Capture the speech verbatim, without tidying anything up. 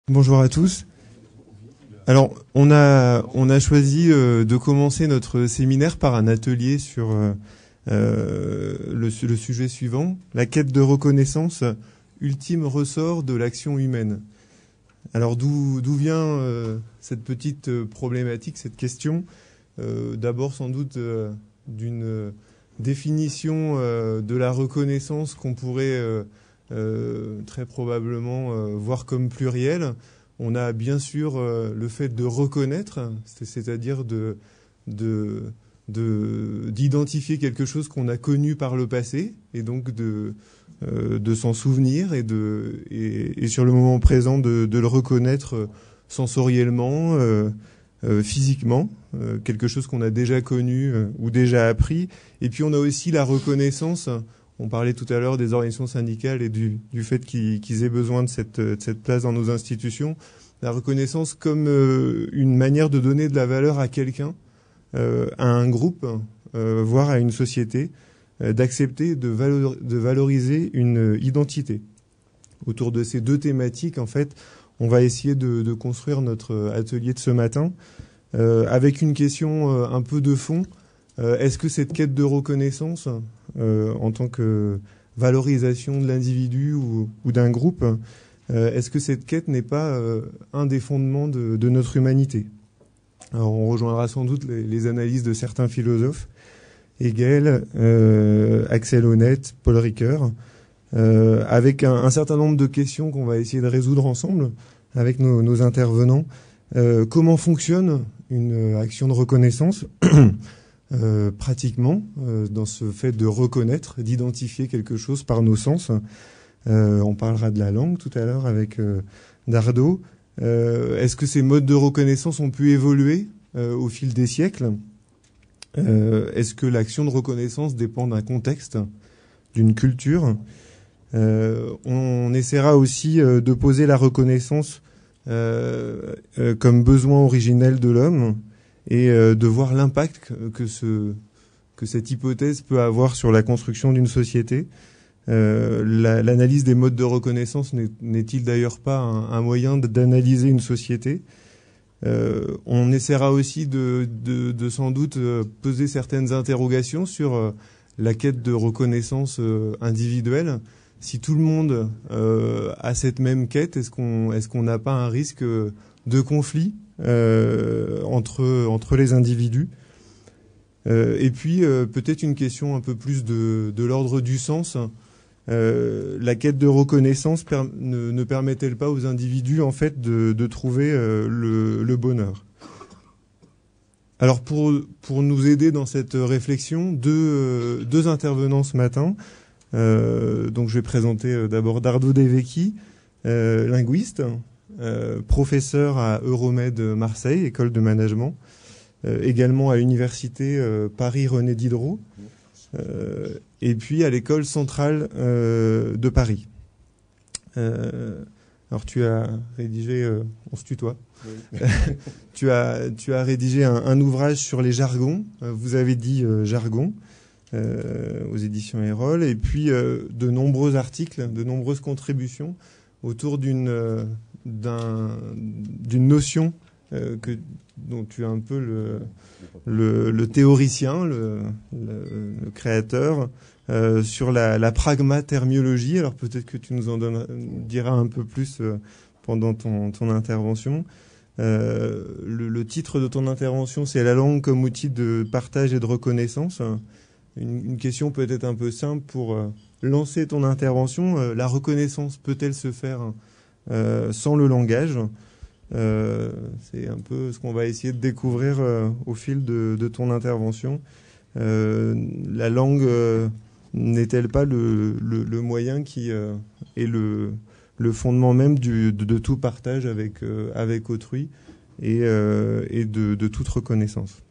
Bonjour à tous. Alors, on a, on a choisi euh, de commencer notre séminaire par un atelier sur euh, euh, le, le sujet suivant, la quête de reconnaissance, ultime ressort de l'action humaine. Alors, d'où, d'où vient euh, cette petite euh, problématique, cette question euh, D'abord, sans doute, euh, d'une euh, définition euh, de la reconnaissance qu'on pourrait euh, euh, très probablement euh, voir comme plurielle. On a bien sûr euh, le fait de reconnaître, c'est-à-dire de, de, de, d'identifier quelque chose qu'on a connu par le passé, et donc de, euh, de s'en souvenir, et, de, et, et sur le moment présent de, de le reconnaître sensoriellement, euh, euh, physiquement, euh, quelque chose qu'on a déjà connu euh, ou déjà appris. Et puis on a aussi la reconnaissance. On parlait tout à l'heure des organisations syndicales et du, du fait qu'ils, qu'ils aient besoin de cette, de cette place dans nos institutions. La reconnaissance comme euh, une manière de donner de la valeur à quelqu'un, euh, à un groupe, euh, voire à une société, euh, d'accepter de, valor, de valoriser une identité. Autour de ces deux thématiques, en fait, on va essayer de, de construire notre atelier de ce matin euh, avec une question euh, un peu de fond. Euh, est-ce que cette quête de reconnaissance, euh, en tant que valorisation de l'individu ou, ou d'un groupe, euh, est-ce que cette quête n'est pas euh, un des fondements de, de notre humanité? Alors, on rejoindra sans doute les, les analyses de certains philosophes, Hegel, euh, Axel Honneth, Paul Ricoeur, euh, avec un, un certain nombre de questions qu'on va essayer de résoudre ensemble avec nos, nos intervenants. Euh, comment fonctionne une action de reconnaissance Euh, pratiquement, euh, dans ce fait de reconnaître, d'identifier quelque chose par nos sens. Euh, on parlera de la langue tout à l'heure avec euh, Dardo. Euh, est-ce que ces modes de reconnaissance ont pu évoluer euh, au fil des siècles? euh, Est-ce que l'action de reconnaissance dépend d'un contexte, d'une culture? euh, On essaiera aussi euh, de poser la reconnaissance euh, euh, comme besoin originel de l'homme, et euh, de voir l'impact que, ce, que cette hypothèse peut avoir sur la construction d'une société. Euh, la, l'analyse des modes de reconnaissance n'est, n'est-il d'ailleurs pas un, un moyen d'analyser une société? euh, On essaiera aussi de, de, de sans doute poser certaines interrogations sur euh, la quête de reconnaissance euh, individuelle. Si tout le monde euh, a cette même quête, est-ce qu'on est-ce qu'on n'a pas un risque de conflit Euh, entre entre les individus? euh, et puis euh, peut-être une question un peu plus de de l'ordre du sens. Euh, la quête de reconnaissance per, ne, ne permet-elle pas aux individus en fait de de trouver euh, le le bonheur? Alors pour pour nous aider dans cette réflexion, deux euh, deux intervenants ce matin. Euh, donc je vais présenter euh, d'abord Dardo De Vecchi, euh, linguiste. Euh, professeur à Euromed Marseille, école de management, euh, également à l'université euh, Paris-René Diderot, euh, et puis à l'école centrale euh, de Paris. Euh, alors tu as rédigé, euh, on se tutoie, oui. tu as tu as rédigé un, un ouvrage sur les jargons. Vous avez dit euh, jargon euh, aux éditions Erol, et puis euh, de nombreux articles, de nombreuses contributions autour d'une euh, d'un, d'une notion euh, que, dont tu es un peu le, le, le théoricien, le, le, le créateur, euh, sur la, la pragmatermiologie. Alors peut-être que tu nous en donneras, diras un peu plus euh, pendant ton, ton intervention. Euh, le, le titre de ton intervention, c'est « La langue comme outil de partage et de reconnaissance ». Une, une question peut-être un peu simple pour euh, lancer ton intervention. Euh, la reconnaissance peut-elle se faire Euh, sans le langage? euh, C'est un peu ce qu'on va essayer de découvrir euh, au fil de, de ton intervention. Euh, la langue euh, n'est-elle pas le, le, le moyen qui euh, est le, le fondement même du, de, de tout partage avec, euh, avec autrui et, euh, et de, de toute reconnaissance?